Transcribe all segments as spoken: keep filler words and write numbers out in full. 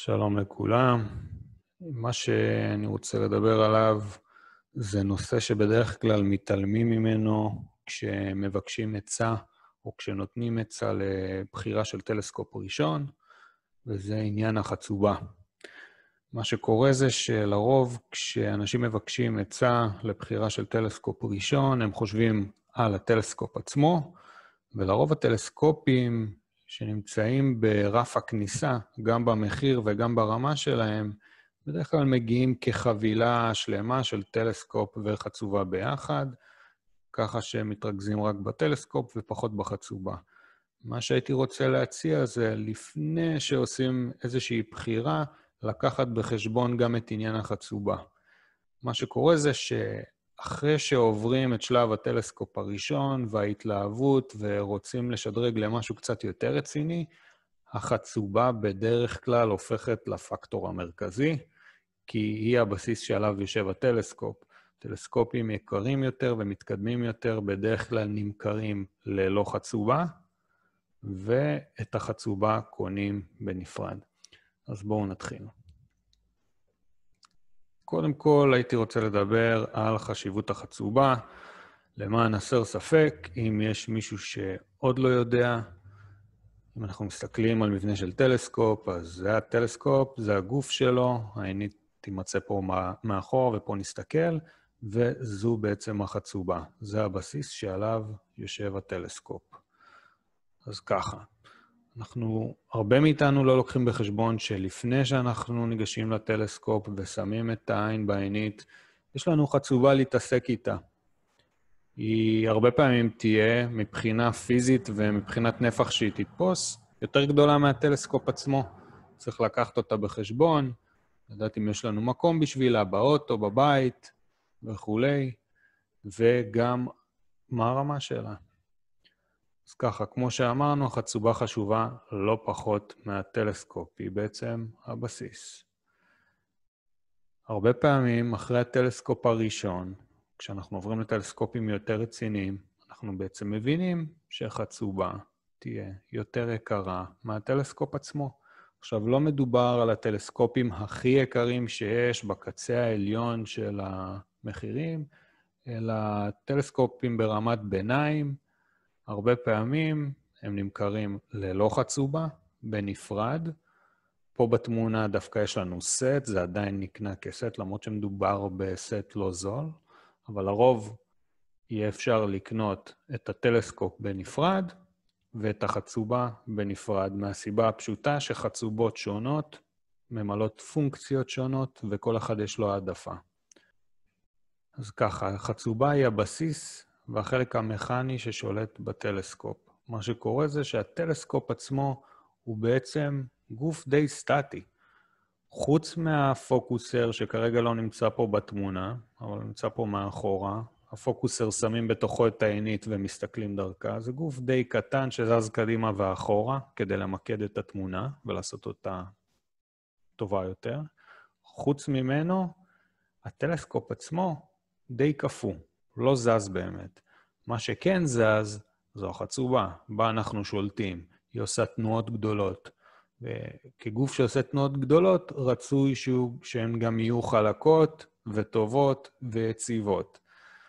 שלום לכולם. מה שאני רוצה לדבר עליו זה נושא שבדרך כלל מתעלמים ממנו כשמבקשים עצה או כשנותנים עצה לבחירה של טלסקופ ראשון, וזה עניין החצובה. מה שקורה זה שלרוב כשאנשים מבקשים עצה לבחירה של טלסקופ ראשון, הם חושבים על הטלסקופ עצמו, ולרוב הטלסקופים שנמצאים ברף הכניסה, גם במחיר וגם ברמה שלהם, בדרך כלל מגיעים כחבילה שלמה של טלסקופ וחצובה ביחד, ככה שהם מתרכזים רק בטלסקופ ופחות בחצובה. מה שהייתי רוצה להציע זה, לפני שעושים איזושהי בחירה, לקחת בחשבון גם את עניין החצובה. מה שקורה זה שאחרי שעוברים את שלב הטלסקופ הראשון וההתלהבות ורוצים לשדרג למשהו קצת יותר רציני, החצובה בדרך כלל הופכת לפקטור המרכזי, כי היא הבסיס שעליו יושב הטלסקופ. טלסקופים יקרים יותר ומתקדמים יותר בדרך כלל נמכרים ללא חצובה, ואת החצובה קונים בנפרד. אז בואו נתחיל. קודם כל הייתי רוצה לדבר על חשיבות החצובה, למען הסר ספק, אם יש מישהו שעוד לא יודע, אם אנחנו מסתכלים על מבנה של טלסקופ, אז זה הטלסקופ, זה הגוף שלו, העינית תימצא פה מאחור ופה נסתכל, וזו בעצם החצובה. זה הבסיס שעליו יושב הטלסקופ. אז ככה, אנחנו, הרבה מאיתנו לא לוקחים בחשבון שלפני שאנחנו ניגשים לטלסקופ ושמים את העין בעינית, יש לנו חצובה להתעסק איתה. היא הרבה פעמים תהיה מבחינה פיזית ומבחינת נפח שהיא תתפוס, יותר גדולה מהטלסקופ עצמו. צריך לקחת אותה בחשבון, לדעת אם יש לנו מקום בשבילה, באוטו, בבית וכו', וגם מה הרמה שלה. אז ככה, כמו שאמרנו, החצובה חשובה לא פחות מהטלסקופ, היא בעצם הבסיס. הרבה פעמים, אחרי הטלסקופ הראשון, כשאנחנו עוברים לטלסקופים יותר רציניים, אנחנו בעצם מבינים שהחצובה תהיה יותר יקרה מהטלסקופ עצמו. עכשיו, לא מדובר על הטלסקופים הכי יקרים שיש בקצה העליון של המחירים, אלא טלסקופים ברמת ביניים, הרבה פעמים הם נמכרים ללא חצובה, בנפרד. פה בתמונה דווקא יש לנו סט, זה עדיין נקנה כסט, למרות שמדובר בסט לא זול, אבל לרוב יהיה אפשר לקנות את הטלסקופ בנפרד, ואת החצובה בנפרד, מהסיבה הפשוטה שחצובות שונות, ממלאות פונקציות שונות, וכל אחד יש לו העדפה. אז ככה, החצובה היא הבסיס, והחלק המכני ששולט בטלסקופ. מה שקורה זה שהטלסקופ עצמו הוא בעצם גוף די סטטי. חוץ מהפוקוסר שכרגע לא נמצא פה בתמונה, אבל נמצא פה מאחורה, הפוקוסר שמים בתוכו את העינית ומסתכלים דרכה. זה גוף די קטן שזז קדימה ואחורה כדי למקד את התמונה ולעשות אותה טובה יותר. חוץ ממנו, הטלסקופ עצמו די קפוא, לא זז באמת. מה שכן זז, זו החצובה, בה אנחנו שולטים. היא עושה תנועות גדולות. וכגוף שעושה תנועות גדולות, רצוי שהן גם יהיו חלקות וטובות ויציבות.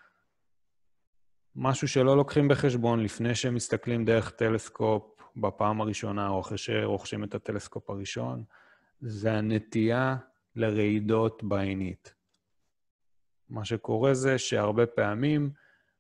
משהו שלא לוקחים בחשבון לפני שהם מסתכלים דרך טלסקופ בפעם הראשונה, או אחרי שרוכשים את הטלסקופ הראשון, זה הנטייה לרעידות בעינית. מה שקורה זה שהרבה פעמים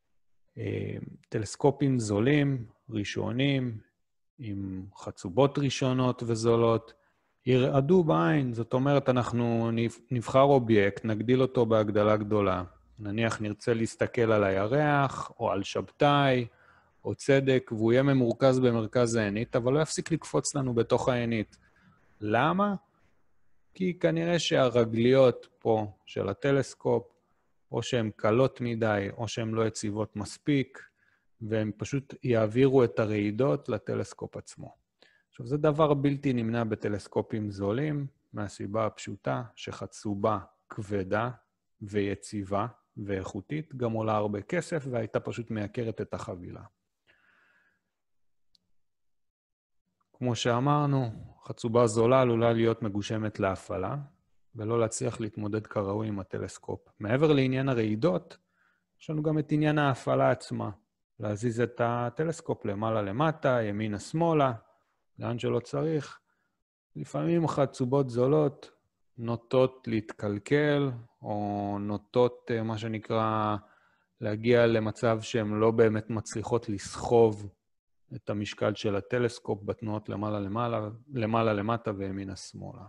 טלסקופים זולים, ראשונים, עם חצובות ראשונות וזולות, ירעדו בעין. זאת אומרת, אנחנו נבחר אובייקט, נגדיל אותו בהגדלה גדולה. נניח נרצה להסתכל על הירח, או על שבתאי, או צדק, והוא יהיה ממורכז במרכז העינית, אבל לא יפסיק לקפוץ לנו בתוך העינית. למה? כי כנראה שהרגליות פה של הטלסקופ, או שהן קלות מדי, או שהן לא יציבות מספיק, והם פשוט יעבירו את הרעידות לטלסקופ עצמו. עכשיו, זה דבר בלתי נמנע בטלסקופים זולים, מהסיבה הפשוטה שחצובה כבדה ויציבה ואיכותית, גם עולה הרבה כסף, והייתה פשוט מייקרת את החבילה. כמו שאמרנו, חצובה זולה עלולה להיות מגושמת להפעלה, ולא להצליח להתמודד כראוי עם הטלסקופ. מעבר לעניין הרעידות, יש לנו גם את עניין ההפעלה עצמה. להזיז את הטלסקופ למעלה למטה, ימינה שמאלה, לאן שלא צריך. לפעמים חצובות זולות נוטות להתקלקל, או נוטות, מה שנקרא, להגיע למצב שהן לא באמת מצליחות לסחוב את המשקל של הטלסקופ בתנועות למעלה למעלה, למעלה למטה וימינה שמאלה.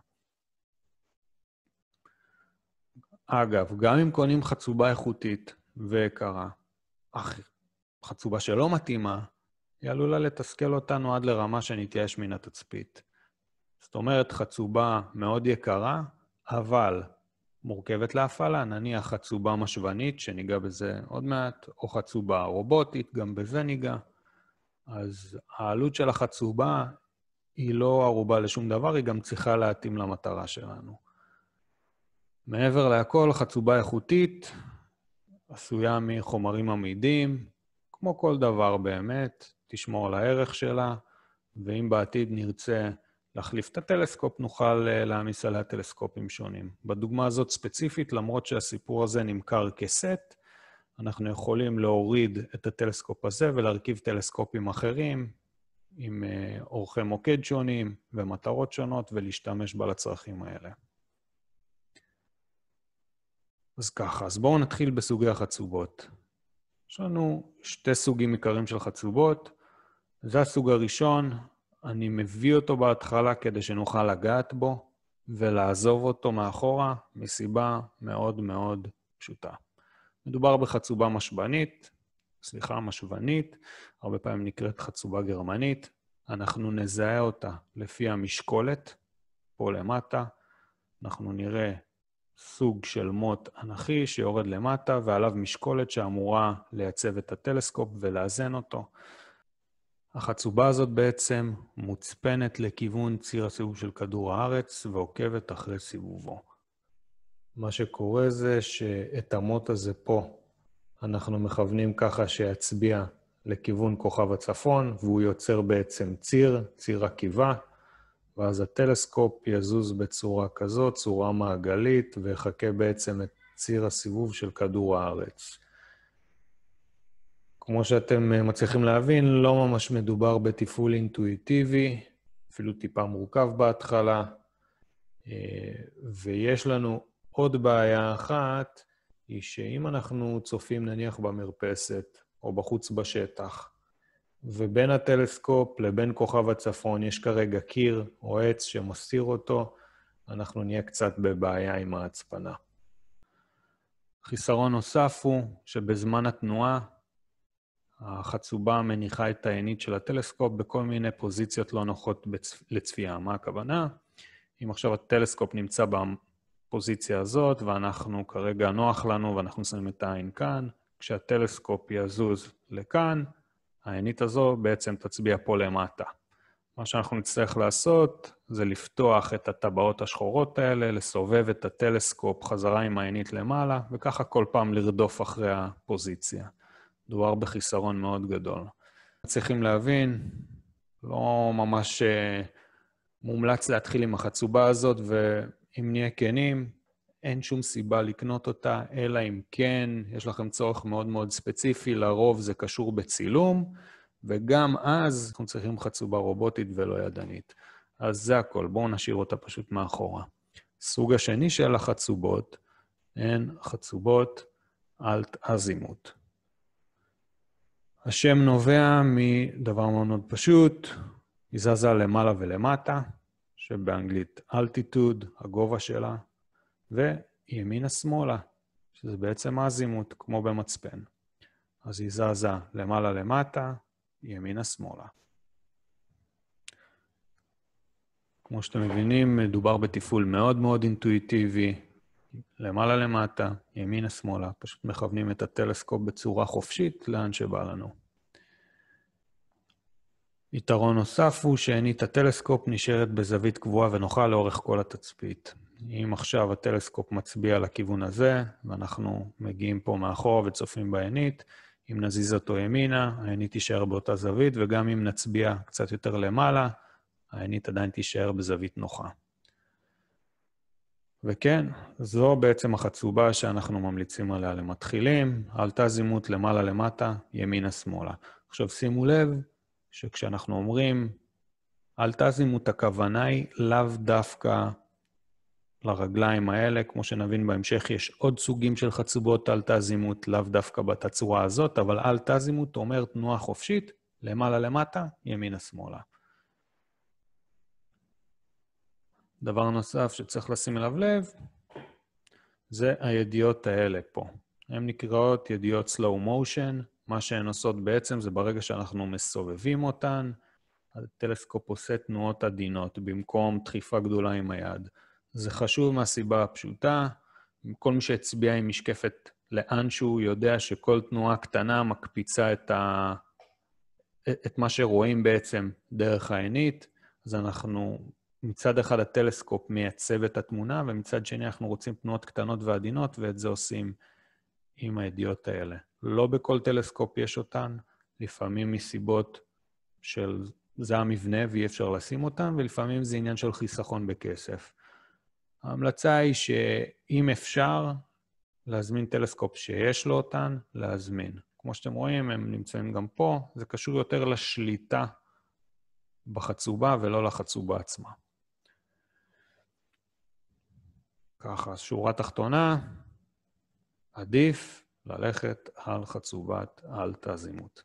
אגב, גם אם קונים חצובה איכותית ויקרה, אך חצובה שלא מתאימה, היא עלולה לתסכל אותנו עד לרמה שנתייאש מן התצפית. זאת אומרת, חצובה מאוד יקרה, אבל מורכבת להפעלה, נניח חצובה משוונית, שניגע בזה עוד מעט, או חצובה רובוטית, גם בזה ניגע. אז העלות של החצובה היא לא ערובה לשום דבר, היא גם צריכה להתאים למטרה שלנו. מעבר להכל, חצובה איכותית, עשויה מחומרים עמידים, כמו כל דבר באמת, תשמור על הערך שלה, ואם בעתיד נרצה להחליף את הטלסקופ, נוכל להעמיס עליה טלסקופים שונים. בדוגמה הזאת ספציפית, למרות שהסיפור הזה נמכר כסט, אנחנו יכולים להוריד את הטלסקופ הזה ולהרכיב טלסקופים אחרים, עם אורכי מוקד שונים ומטרות שונות, ולהשתמש בה לצרכים האלה. אז ככה, אז בואו נתחיל בסוגי החצובות. יש לנו שתי סוגים עיקריים של חצובות. זה הסוג הראשון, אני מביא אותו בהתחלה כדי שנוכל לגעת בו ולעזוב אותו מאחורה מסיבה מאוד מאוד פשוטה. מדובר בחצובה משוונית, סליחה, משוונית, הרבה פעמים נקראת חצובה גרמנית. אנחנו נזהה אותה לפי המשקולת, פה למטה. אנחנו נראה סוג של מוט אנכי שיורד למטה, ועליו משקולת שאמורה לייצב את הטלסקופ ולאזן אותו. החצובה הזאת בעצם מוצפנת לכיוון ציר הסיבוב של כדור הארץ, ועוקבת אחרי סיבובו. מה שקורה זה שאת המוט הזה פה, אנחנו מכוונים ככה שיצביע לכיוון כוכב הצפון, והוא יוצר בעצם ציר, ציר עקיבה, ואז הטלסקופ יזוז בצורה כזאת, צורה מעגלית, ויחכה בעצם את ציר הסיבוב של כדור הארץ. כמו שאתם מצליחים להבין, לא ממש מדובר בתפעול אינטואיטיבי, אפילו טיפה מורכב בהתחלה, ויש לנו עוד בעיה אחת, היא שאם אנחנו צופים נניח במרפסת או בחוץ בשטח, ובין הטלסקופ לבין כוכב הצפון יש כרגע קיר או עץ שמסתיר אותו, אנחנו נהיה קצת בבעיה עם ההצפנה. חיסרון נוסף הוא שבזמן התנועה, החצובה מניחה את העינית של הטלסקופ בכל מיני פוזיציות לא נוחות לצפייה. מה הכוונה? אם עכשיו הטלסקופ נמצא בפוזיציה הזאת, ואנחנו כרגע נוח לנו ואנחנו שמים את העין כאן, כשהטלסקופ יזוז לכאן, העינית הזו בעצם תצביע פה למטה. מה שאנחנו נצטרך לעשות זה לפתוח את הטבעות השחורות האלה, לסובב את הטלסקופ חזרה עם העינית למעלה, וככה כל פעם לרדוף אחרי הפוזיציה. מדובר בחיסרון מאוד גדול. צריכים להבין, לא ממש מומלץ להתחיל עם החצובה הזאת, ואם נהיה כנים, אין שום סיבה לקנות אותה, אלא אם כן, יש לכם צורך מאוד מאוד ספציפי, לרוב זה קשור בצילום, וגם אז אנחנו צריכים חצובה רובוטית ולא ידנית. אז זה הכל, בואו נשאיר אותה פשוט מאחורה. סוג השני של החצובות, הן חצובות אלט אזימוט. השם נובע מדבר מאוד מאוד פשוט, היא זזה למעלה ולמטה, שבאנגלית אלטיטוד, הגובה שלה, וימינה שמאלה, שזה בעצם האזימוט, כמו במצפן. אז היא זזה למעלה למטה, ימינה שמאלה. כמו שאתם מבינים, מדובר בתפעול מאוד מאוד אינטואיטיבי, למעלה למטה, ימינה שמאלה, פשוט מכוונים את הטלסקופ בצורה חופשית לאן שבא לנו. יתרון נוסף הוא שעינית הטלסקופ נשארת בזווית קבועה ונוחה לאורך כל התצפית. אם עכשיו הטלסקופ מצביע לכיוון הזה, ואנחנו מגיעים פה מאחור וצופים בעינית, אם נזיז אותו ימינה, העינית תישאר באותה זווית, וגם אם נצביע קצת יותר למעלה, העינית עדיין תישאר בזווית נוחה. וכן, זו בעצם החצובה שאנחנו ממליצים עליה למתחילים, עלתה זימות למעלה למטה, ימינה שמאלה. עכשיו שימו לב שכשאנחנו אומרים עלתה זימות, הכוונה היא לאו דווקא לרגליים האלה, כמו שנבין בהמשך, יש עוד סוגים של חצובות עלתה זימות, לאו דווקא בתצורה הזאת, אבל עלתה זימות אומר תנועה חופשית, למעלה למטה, ימינה שמאלה. דבר נוסף שצריך לשים אליו לב, זה הידיעות האלה פה. הן נקראות ידיעות slow motion, מה שהן עושות בעצם זה ברגע שאנחנו מסובבים אותן, הטלסקופ עושה תנועות עדינות במקום דחיפה גדולה עם היד. זה חשוב מהסיבה הפשוטה, כל מי שהצביע עם משקפת לאנשהו יודע שכל תנועה קטנה מקפיצה את, ה... את מה שרואים בעצם דרך העינית, אז אנחנו מצד אחד הטלסקופ מייצב את התמונה, ומצד שני אנחנו רוצים תנועות קטנות ועדינות, ואת זה עושים עם הידיעות האלה. לא בכל טלסקופ יש אותן, לפעמים מסיבות של זה המבנה ואי אפשר לשים אותן, ולפעמים זה עניין של חיסכון בכסף. ההמלצה היא שאם אפשר להזמין טלסקופ שיש לו אותן, להזמין. כמו שאתם רואים, הם נמצאים גם פה, זה קשור יותר לשליטה בחצובה ולא לחצובה עצמה. ככה, שורה תחתונה, עדיף ללכת על חצובת עלתה זימות.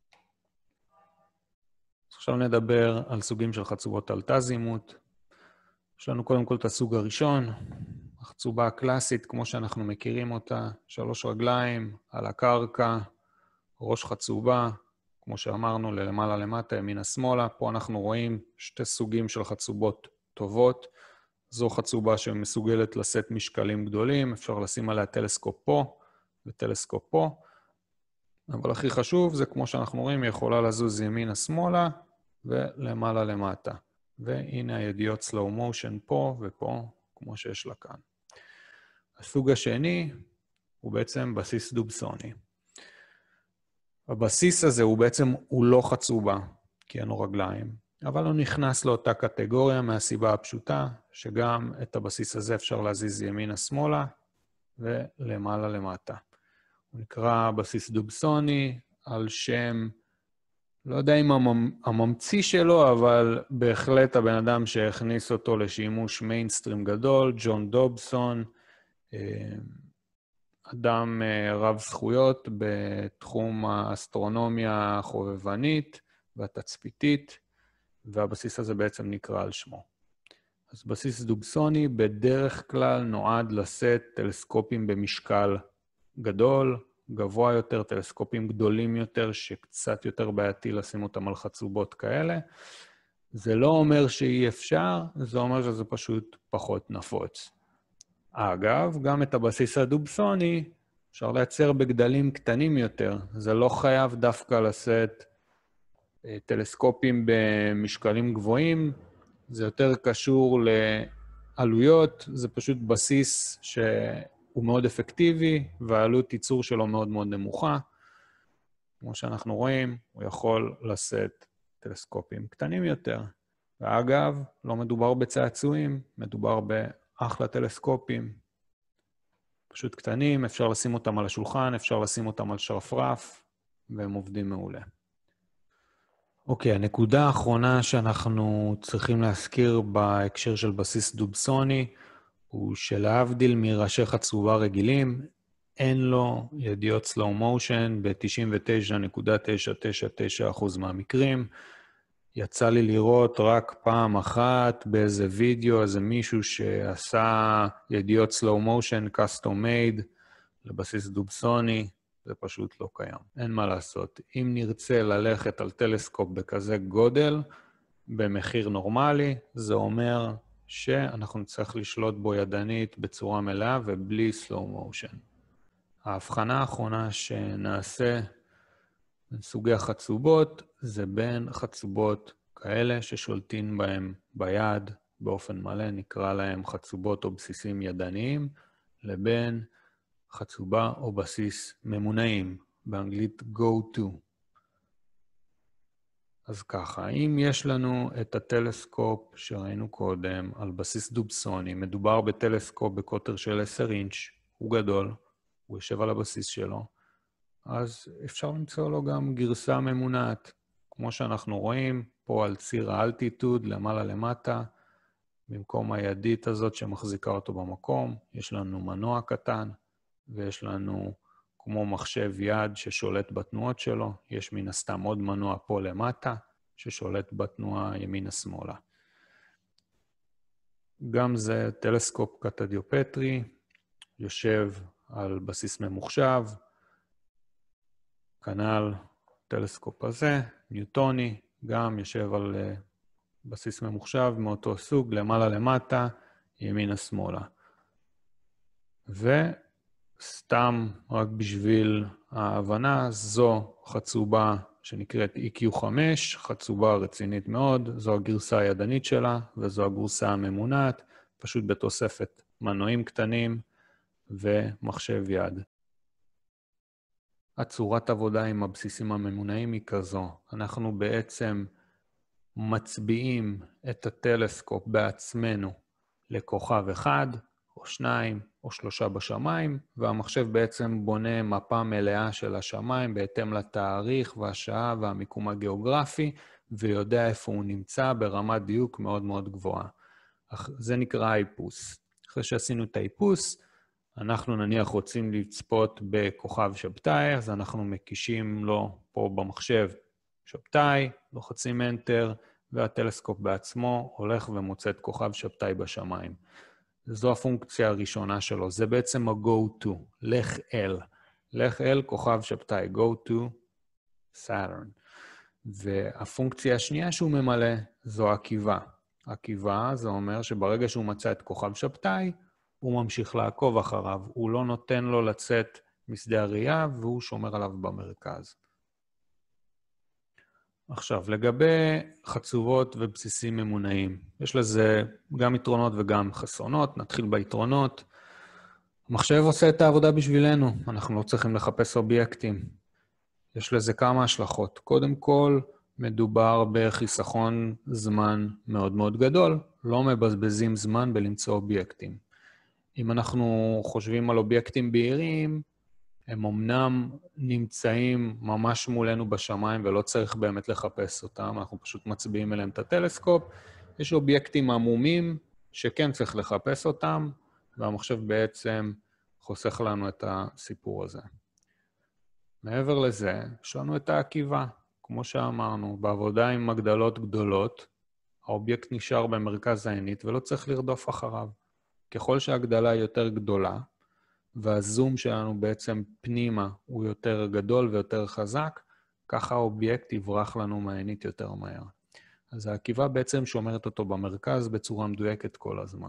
עכשיו נדבר על סוגים של חצובות עלתה זימות. יש לנו קודם כל את הסוג הראשון, החצובה הקלאסית, כמו שאנחנו מכירים אותה, שלוש רגליים על הקרקע, ראש חצובה, כמו שאמרנו, ללמעלה למטה, ימינה שמאלה. פה אנחנו רואים שתי סוגים של חצובות טובות. זו חצובה שמסוגלת לשאת משקלים גדולים, אפשר לשים עליה טלסקופ פה וטלסקופ פה. אבל הכי חשוב זה, כמו שאנחנו רואים, היא יכולה לזוז ימינה שמאלה ולמעלה למטה. והנה הידיעות slow motion פה ופה, כמו שיש לה כאן. הסוג השני הוא בעצם בסיס דובסוני. הבסיס הזה הוא בעצם, הוא לא חצובה, כי אין לו רגליים, אבל הוא נכנס לאותה קטגוריה מהסיבה הפשוטה, שגם את הבסיס הזה אפשר להזיז ימינה שמאלה ולמעלה למטה. הוא נקרא בסיס דובסוני על שם, לא יודע אם הממציא שלו, אבל בהחלט הבן אדם שהכניס אותו לשימוש מיינסטרים גדול, ג'ון דובסון, אדם רב זכויות בתחום האסטרונומיה החובבנית והתצפיתית, והבסיס הזה בעצם נקרא על שמו. אז בסיס דובסוני בדרך כלל נועד לשאת טלסקופים במשקל גדול, גבוה יותר, טלסקופים גדולים יותר, שקצת יותר בעייתי לשים אותם על חצובות כאלה. זה לא אומר שאי אפשר, זה אומר שזה פשוט פחות נפוץ. אגב, גם את הבסיס הדובסוני אפשר לייצר בגדלים קטנים יותר. זה לא חייב דווקא לשאת טלסקופים במשקלים גבוהים, זה יותר קשור לעלויות, זה פשוט בסיס שהוא מאוד אפקטיבי, והעלות ייצור שלו מאוד מאוד נמוכה. כמו שאנחנו רואים, הוא יכול לשאת טלסקופים קטנים יותר. ואגב, לא מדובר בצעצועים, מדובר באחלה טלסקופים. פשוט קטנים, אפשר לשים אותם על השולחן, אפשר לשים אותם על שרפרף, והם עובדים מעולה. אוקיי, הנקודה האחרונה שאנחנו צריכים להזכיר בהקשר של בסיס דובסוני, הוא שלהבדיל מראשי חצובה רגילים, אין לו ידיעות slow motion ב-תשעים ותשע נקודה תשע תשע תשע אחוז מהמקרים. יצא לי לראות רק פעם אחת באיזה וידאו, איזה מישהו שעשה ידיעות slow motion, custom made, לבסיס דובסוני, זה פשוט לא קיים. אין מה לעשות. אם נרצה ללכת על טלסקופ בכזה גודל, במחיר נורמלי, זה אומר שאנחנו נצטרך לשלוט בו ידנית בצורה מלאה ובלי slow motion. ההבחנה האחרונה שנעשה בין סוגי החצובות, זה בין חצובות כאלה ששולטים בהם ביד באופן מלא, נקרא להם חצובות או בסיסים ידניים, לבין חצובה או בסיס ממונעים, באנגלית go to. אז ככה, אם יש לנו את הטלסקופ שראינו קודם על בסיס דובסוני, מדובר בטלסקופ בקוטר של עשרה אינץ', הוא גדול, הוא יושב על הבסיס שלו, אז אפשר למצוא לו גם גרסה ממונעת. כמו שאנחנו רואים, פה על ציר האלטיטוד, למעלה למטה, במקום הידית הזאת שמחזיקה אותו במקום, יש לנו מנוע קטן, ויש לנו כמו מחשב יד ששולט בתנועות שלו, יש מן הסתם עוד מנוע פה למטה, ששולט בתנועה ימינה-שמאלה. גם זה טלסקופ קטדיופטרי, יושב על בסיס ממוחשב, כנ"ל טלסקופ הזה, ניוטוני, גם יושב על בסיס ממוחשב מאותו סוג, למעלה למטה, ימינה-שמאלה. וסתם רק בשביל ההבנה, זו חצובה שנקראת אי קיו חמש, חצובה רצינית מאוד, זו הגרסה הידנית שלה, וזו הגרסה הממונעת, פשוט בתוספת מנועים קטנים ומחשב יד. הצורת עבודה עם הבסיסים הממונעים היא כזו. אנחנו בעצם מצביעים את הטלסקופ בעצמנו לכוכב אחד, או שניים, או שלושה בשמיים, והמחשב בעצם בונה מפה מלאה של השמיים בהתאם לתאריך והשעה והמיקום הגיאוגרפי, ויודע איפה הוא נמצא ברמת דיוק מאוד מאוד גבוהה. זה נקרא האיפוס. אחרי שעשינו את האיפוס, אנחנו נניח רוצים לצפות בכוכב שבתאי, אז אנחנו מקישים לו פה במחשב שבתאי, לוחצים Enter, והטלסקופ בעצמו הולך ומוצא את כוכב שבתאי בשמיים. זו הפונקציה הראשונה שלו, זה בעצם ה-go to, לך אל. לך אל כוכב שבתאי, go to Saturn. והפונקציה השנייה שהוא ממלא זו עקיבה. עקיבה זה אומר שברגע שהוא מצא את כוכב שבתאי, הוא ממשיך לעקוב אחריו, הוא לא נותן לו לצאת משדה הראייה, והוא שומר עליו במרכז. עכשיו, לגבי חצובות ובסיסים ממונעים, יש לזה גם יתרונות וגם חסרונות, נתחיל ביתרונות. המחשב עושה את העבודה בשבילנו, אנחנו לא צריכים לחפש אובייקטים. יש לזה כמה השלכות. קודם כל, מדובר בחיסכון זמן מאוד מאוד גדול, לא מבזבזים זמן בלמצוא אובייקטים. אם אנחנו חושבים על אובייקטים בהירים, הם אמנם נמצאים ממש מולנו בשמיים ולא צריך באמת לחפש אותם, אנחנו פשוט מצביעים אליהם את הטלסקופ. יש אובייקטים עמומים שכן צריך לחפש אותם, והמחשב בעצם חוסך לנו את הסיפור הזה. מעבר לזה, יש לנו את העקיבה. כמו שאמרנו, בעבודה עם מגדלות גדולות, האובייקט נשאר במרכז העינית ולא צריך לרדוף אחריו. ככל שהגדלה היא יותר גדולה, והזום שלנו בעצם פנימה הוא יותר גדול ויותר חזק, ככה האובייקט יברח לנו מהעינית יותר מהר. אז העקיבה בעצם שומרת אותו במרכז בצורה מדויקת כל הזמן.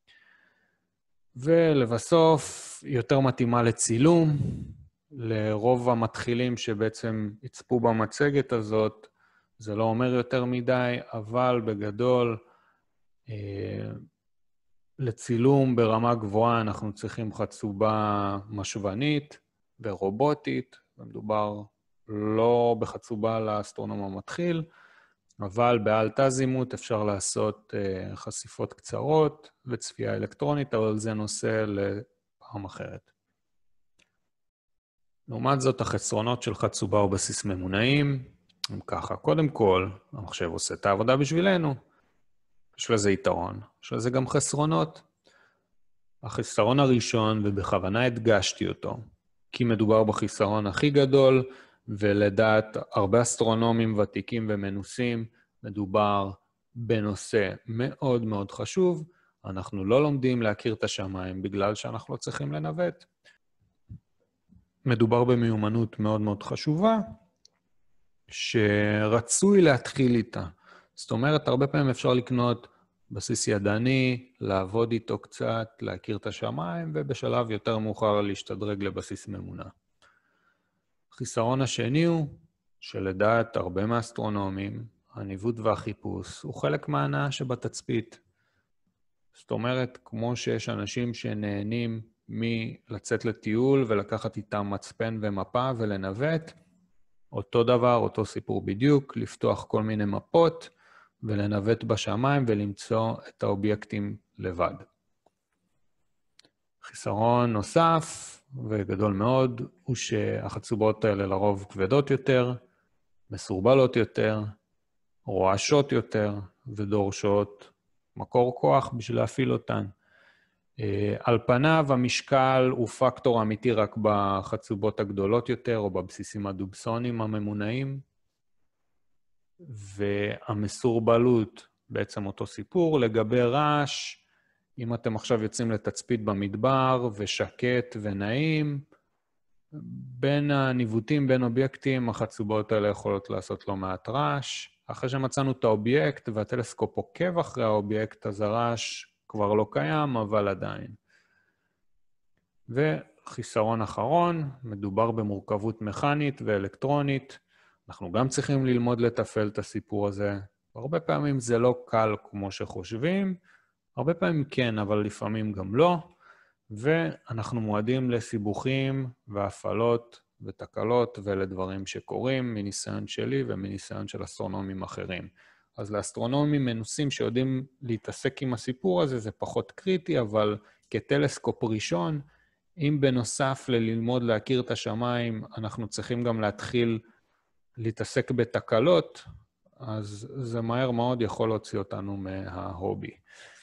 ולבסוף, יותר מתאימה לצילום, לרוב המתחילים שבעצם יצפו במצגת הזאת, זה לא אומר יותר מדי, אבל בגדול, אה, לצילום ברמה גבוהה אנחנו צריכים חצובה משוונית ורובוטית, ומדובר לא בחצובה לאסטרונום המתחיל, אבל באלטה זימות אפשר לעשות uh, חשיפות קצרות וצפייה אלקטרונית, אבל זה נושא לפעם אחרת. לעומת זאת, החסרונות של חצובה או בסיס ממונעים, הם ככה. קודם כל, המחשב עושה את העבודה בשבילנו, יש לזה יתרון, יש לזה גם חסרונות. החיסרון הראשון, ובכוונה הדגשתי אותו, כי מדובר בחיסרון הכי גדול, ולדעת הרבה אסטרונומים ותיקים ומנוסים, מדובר בנושא מאוד מאוד חשוב. אנחנו לא לומדים להכיר את השמיים בגלל שאנחנו לא צריכים לנווט. מדובר במיומנות מאוד מאוד חשובה, שרצוי להתחיל איתה. זאת אומרת, הרבה פעמים אפשר לקנות בסיס ידני, לעבוד איתו קצת, להכיר את השמיים, ובשלב יותר מאוחר להשתדרג לבסיס ממונה. החיסרון השני הוא שלדעת הרבה מהאסטרונומים, הניווט והחיפוש הוא חלק מההנאה שבתצפית. זאת אומרת, כמו שיש אנשים שנהנים מלצאת לטיול ולקחת איתם מצפן ומפה ולנווט, אותו דבר, אותו סיפור בדיוק, לפתוח כל מיני מפות ולנווט בשמיים ולמצוא את האובייקטים לבד. חיסרון נוסף וגדול מאוד הוא שהחצובות האלה לרוב כבדות יותר, מסורבלות יותר, רועשות יותר ודורשות מקור כוח בשביל להפעיל אותן. על פניו המשקל הוא פקטור אמיתי רק בחצובות הגדולות יותר או בבסיסים הדובסוניים הממונעים, והמסורבלות בעצם אותו סיפור. לגבי רעש, אם אתם עכשיו יוצאים לתצפית במדבר ושקט ונעים, בין הניווטים, בין אובייקטים, החצובות האלה יכולות לעשות לא מעט רעש. אחרי שמצאנו את האובייקט והטלסקופ עוקב אחרי האובייקט, אז הרעש כבר לא קיים, אבל עדיין. וחיסרון אחרון, מדובר במורכבות מכנית ואלקטרונית. אנחנו גם צריכים ללמוד לתפעל את הסיפור הזה. הרבה פעמים זה לא קל כמו שחושבים, הרבה פעמים כן, אבל לפעמים גם לא. ואנחנו מועדים לסיבוכים והפעלות ותקלות ולדברים שקורים מניסיון שלי ומניסיון של אסטרונומים אחרים. אז לאסטרונומים מנוסים שיודעים להתעסק עם הסיפור הזה, זה פחות קריטי, אבל כטלסקופ ראשון, אם בנוסף ללמוד להכיר את השמיים, אנחנו צריכים גם להתחיל להתעסק בתקלות, אז זה מהר מאוד יכול להוציא אותנו מההובי.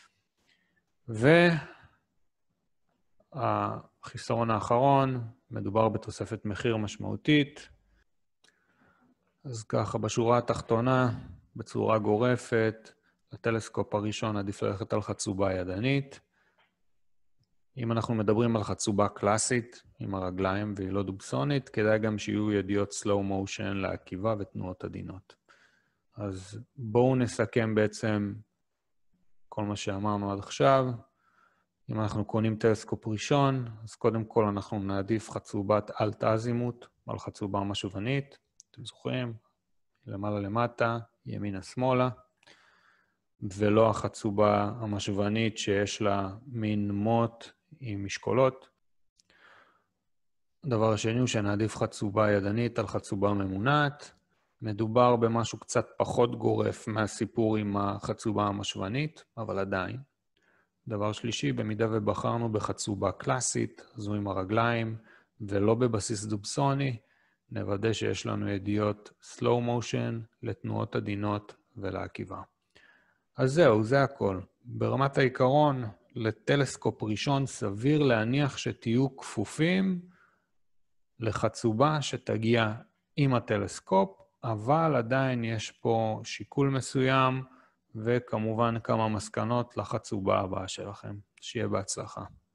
והחיסרון האחרון, מדובר בתוספת מחיר משמעותית. אז ככה, בשורה התחתונה, בצורה גורפת, לטלסקופ הראשון עדיף ללכת על חצובה ידנית. אם אנחנו מדברים על חצובה קלאסית עם הרגליים והיא לא דובסונית, כדאי גם שיהיו ידיעות slow motion לעקיבה ותנועות עדינות. אז בואו נסכם בעצם כל מה שאמרנו עד עכשיו. אם אנחנו קונים טלסקופ ראשון, אז קודם כל אנחנו נעדיף חצובת אלט אזימוט על חצובה משובנית. אתם זוכרים? למעלה למטה, ימינה שמאלה, ולא החצובה המשובנית שיש לה מין מוט עם משקולות. הדבר השני הוא שנעדיף חצובה ידנית על חצובה ממונעת. מדובר במשהו קצת פחות גורף מהסיפור עם החצובה המשובנית, אבל עדיין. דבר שלישי, במידה ובחרנו בחצובה קלאסית, זו עם הרגליים, ולא בבסיס דובסוני, נוודא שיש לנו ידיעות slow motion לתנועות עדינות ולעקיבה. אז זהו, זה הכל. ברמת העיקרון, לטלסקופ ראשון סביר להניח שתהיו כפופים לחצובה שתגיע עם הטלסקופ, אבל עדיין יש פה שיקול מסוים, וכמובן כמה מסקנות לחצובה הבאה שלכם. שיהיה בהצלחה.